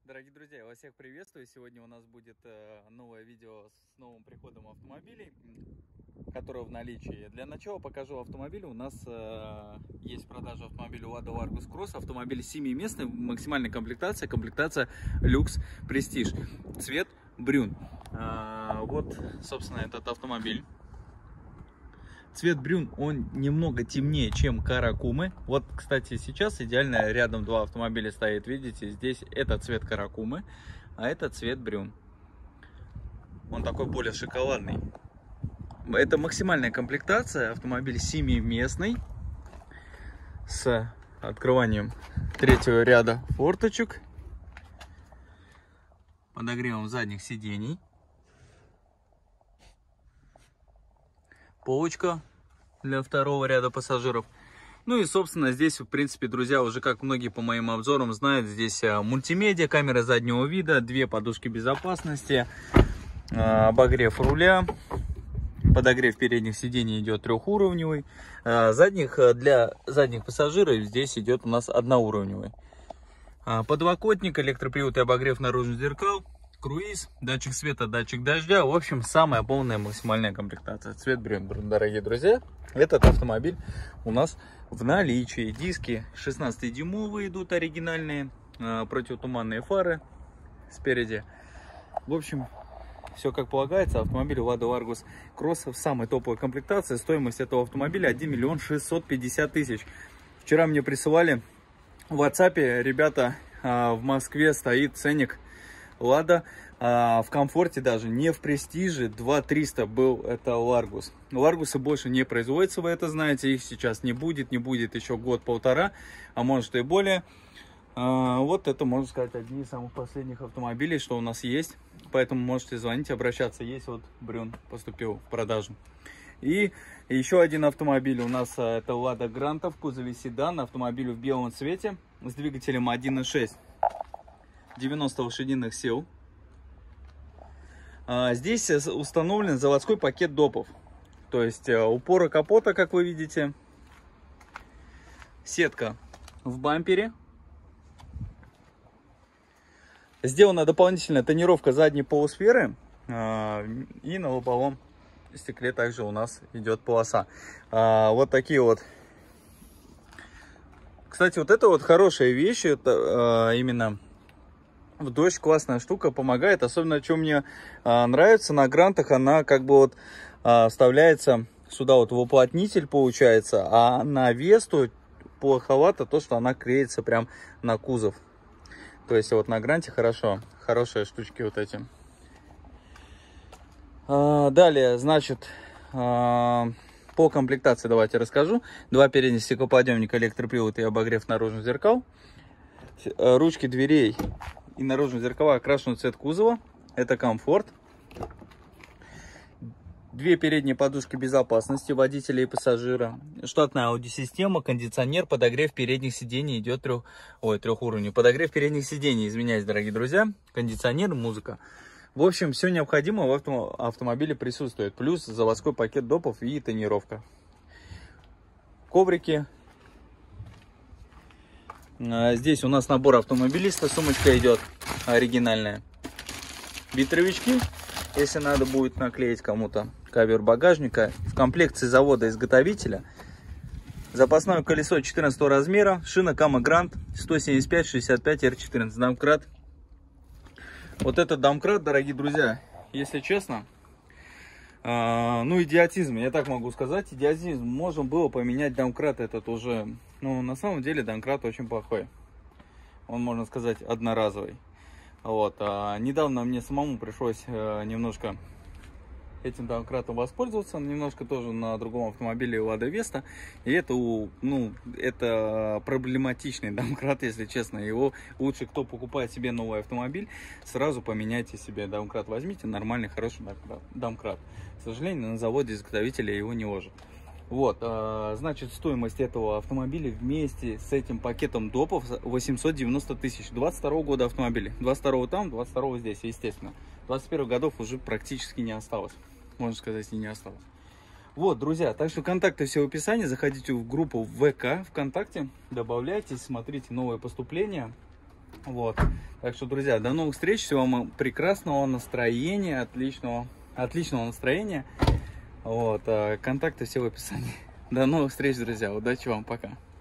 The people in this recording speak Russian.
Дорогие друзья, я вас всех приветствую. Сегодня у нас будет новое видео с новым приходом автомобилей, которые в наличии. Для начала покажу автомобиль. У нас есть в продаже автомобиль Lada Largus Cross. Автомобиль 7-местный, максимальная комплектация, комплектация Люкс Престиж. Цвет брюн. Вот, собственно, этот автомобиль. Цвет брюн, он немного темнее, чем Каракумы. Вот, кстати, сейчас идеально рядом два автомобиля стоит. Видите, здесь это цвет Каракумы, а это цвет брюн. Он такой более шоколадный. Это максимальная комплектация. Автомобиль 7-местный. С открыванием третьего ряда форточек. Подогревом задних сидений. Полочка для второго ряда пассажиров. Ну и, собственно, здесь, в принципе, друзья, уже как многие по моим обзорам знают, здесь мультимедиа, камера заднего вида, две подушки безопасности, обогрев руля, подогрев передних сидений идет трехуровневый, для задних пассажиров здесь идет у нас одноуровневый. Подлокотник, электропривод и обогрев наружных зеркал. Круиз, датчик света, датчик дождя. В общем, самая полная максимальная комплектация. Цвет брюн, дорогие друзья. Этот автомобиль у нас в наличии. Диски 16-дюймовые идут оригинальные. Противотуманные фары спереди. В общем, все как полагается. Автомобиль Lada Largus Cross в самой топовой комплектации. Стоимость этого автомобиля 1 650 000. Вчера мне присылали в WhatsApp, ребята, в Москве стоит ценник Lada в комфорте, даже не в престиже, 2300 был это Largus. Largus больше не производится, вы это знаете, их сейчас не будет еще год-полтора, а может и более. Вот это, можно сказать, одни из самых последних автомобилей, что у нас есть, поэтому можете звонить, обращаться. Есть вот брюн поступил в продажу. И еще один автомобиль у нас, это Lada Granta в кузове седан, автомобиль в белом цвете с двигателем 1.6. 90 лошадиных сил. Здесь установлен заводской пакет допов. То есть упоры капота, как вы видите. Сетка в бампере. Сделана дополнительная тонировка задней полусферы. И на лобовом стекле также у нас идет полоса. Вот такие вот. Кстати, вот это вот хорошая вещь. Это именно в дождь классная штука, помогает. Особенно, что мне нравится на Грантах, она как бы вот вставляется сюда вот в уплотнитель получается, а на Весту плоховато то, что она клеится прям на кузов. То есть вот на Гранте хорошие штучки вот эти. Далее, значит, по комплектации давайте расскажу. Два передних стеклоподъемника, электропривод и обогрев наружных зеркал. Ручки дверей и наружные зеркала окрашены в цвет кузова. Это комфорт. Две передние подушки безопасности водителя и пассажира. Штатная аудиосистема, кондиционер, подогрев передних сидений идет трехуровневый. Подогрев передних сидений, извиняюсь, дорогие друзья. Кондиционер, музыка. В общем, все необходимое в автомобиле присутствует. Плюс заводской пакет допов и тонировка. Коврики. Здесь у нас набор автомобилиста, сумочка идет оригинальная. Битровички, если надо будет наклеить кому-то кавер багажника. В комплекции завода изготовителя. Запасное колесо 14 размера, шина Kama Grand 175/65 R14, домкрат. Вот этот домкрат, дорогие друзья, если честно, ну, идиотизм, я так могу сказать, идиотизм. Можно было поменять домкрат этот уже. Ну, на самом деле, домкрат очень плохой. Он, можно сказать, одноразовый. Вот. Недавно мне самому пришлось немножко этим домкратом воспользоваться. Немножко тоже на другом автомобиле Lada Vesta. И это, ну, это проблематичный домкрат, если честно. Его лучше, кто покупает себе новый автомобиль, сразу поменяйте себе домкрат. Возьмите нормальный, хороший домкрат. К сожалению, на заводе изготовителя его не ложат. Вот, значит, стоимость этого автомобиля вместе с этим пакетом допов 890 000. 22 года автомобиля. 22 там, 22 здесь, естественно. 21 годов уже практически не осталось. Можно сказать, и не осталось. Вот, друзья, так что контакты все в описании. Заходите в группу ВК ВКонтакте, добавляйтесь, смотрите новые поступления. Вот. Так что, друзья, до новых встреч. Всего вам прекрасного настроения, отличного настроения. Вот. Контакты все в описании. До новых встреч, друзья. Удачи вам. Пока.